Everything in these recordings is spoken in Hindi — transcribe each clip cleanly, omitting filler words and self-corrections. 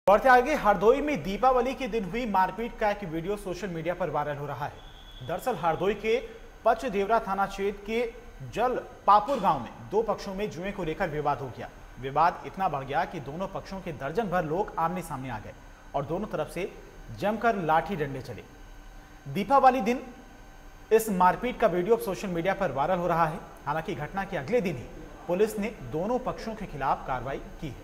बढ़ते आगे, हरदोई में दीपावली के दिन हुई मारपीट का एक वीडियो सोशल मीडिया पर वायरल हो रहा है। दरअसल हरदोई के पचदेवरा थाना क्षेत्र के जल पापुर गांव में दो पक्षों में जुए को लेकर विवाद हो गया। विवाद इतना बढ़ गया कि दोनों पक्षों के दर्जन भर लोग आमने सामने आ गए और दोनों तरफ से जमकर लाठी डंडे चले। दीपावली दिन इस मारपीट का वीडियो सोशल मीडिया पर वायरल हो रहा है। हालांकि घटना के अगले दिन ही पुलिस ने दोनों पक्षों के खिलाफ कार्रवाई की है।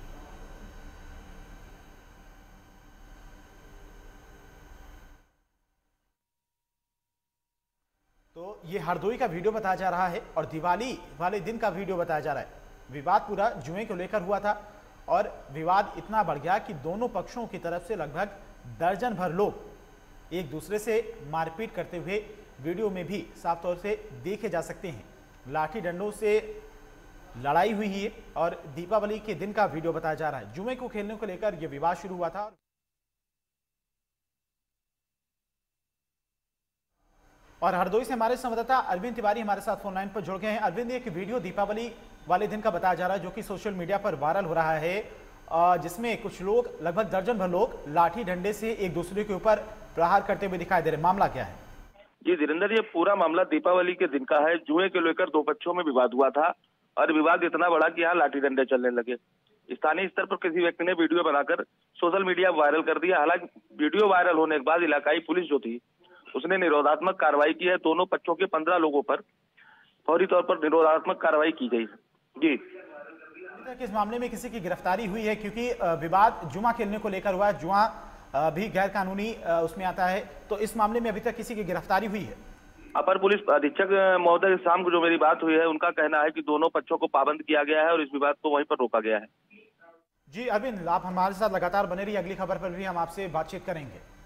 तो ये हरदोई का वीडियो बताया जा रहा है और दिवाली वाले दिन का वीडियो बताया जा रहा है। विवाद पूरा जुए को लेकर हुआ था और विवाद इतना बढ़ गया कि दोनों पक्षों की तरफ से लगभग दर्जन भर लोग एक दूसरे से मारपीट करते हुए वीडियो में भी साफ तौर से देखे जा सकते हैं। लाठी डंडों से लड़ाई हुई है और दीपावली के दिन का वीडियो बताया जा रहा है। जुए को खेलने को लेकर यह विवाद शुरू हुआ था और हरदोई से हमारे संवाददाता अरविंद तिवारी हमारे साथ फोन लाइन पर जुड़ गए हैं। अरविंद, एक वीडियो दीपावली वाले दिन का बताया जा रहा है जो कि सोशल मीडिया पर वायरल हो रहा है, जिसमें कुछ लोग लगभग दर्जन भर लोग लाठी डंडे से एक दूसरे के ऊपर प्रहार करते हुए दिखाई दे रहे। मामला क्या है? जी धीरेन्द्र, ये पूरा मामला दीपावली के दिन का है। जुए को लेकर दो पक्षों में विवाद हुआ था और विवाद इतना बड़ा कि यहाँ लाठी डंडे चलने लगे। स्थानीय स्तर पर किसी व्यक्ति ने वीडियो बनाकर सोशल मीडिया वायरल कर दिया। हालांकि वीडियो वायरल होने के बाद इलाकाई पुलिस जो थी उसने निरोधात्मक कार्रवाई की है। दोनों पक्षों के 15 लोगों पर फौरी तौर पर निरोधात्मक कार्रवाई की गई। जी, इस मामले में किसी की गिरफ्तारी हुई है? क्योंकि विवाद जुआ खेलने को लेकर हुआ है, जुआ भी गैर कानूनी उसमें आता है, तो इस मामले में अभी तक किसी की गिरफ्तारी हुई है? अपर पुलिस अधीक्षक महोदय शाम को जो मेरी बात हुई है उनका कहना है कि दोनों पक्षों को पाबंद किया गया है और इस विवाद को वहीं पर रोका गया है। जी अरविंद, आप हमारे साथ लगातार बने रहिए, अगली खबर पर भी हम आपसे बातचीत करेंगे।